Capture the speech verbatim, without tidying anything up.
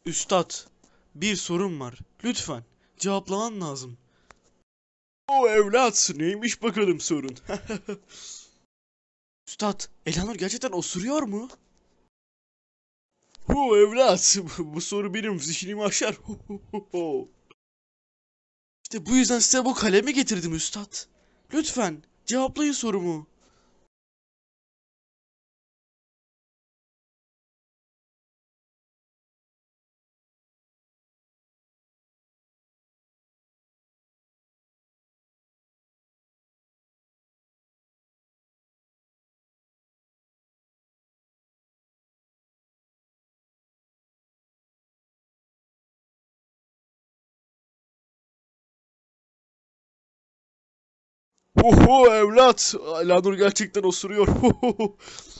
Üstad, bir sorun var. Lütfen cevaplaman lazım. O evlat, neymiş bakalım sorun? Üstad, Elanur gerçekten osuruyor mu? O evlat, bu soru benim zihnimi aşar. İşte bu yüzden size bu kalemi getirdim üstad. Lütfen cevaplayın sorumu. Oho evlat, Elanur gerçekten osuruyor.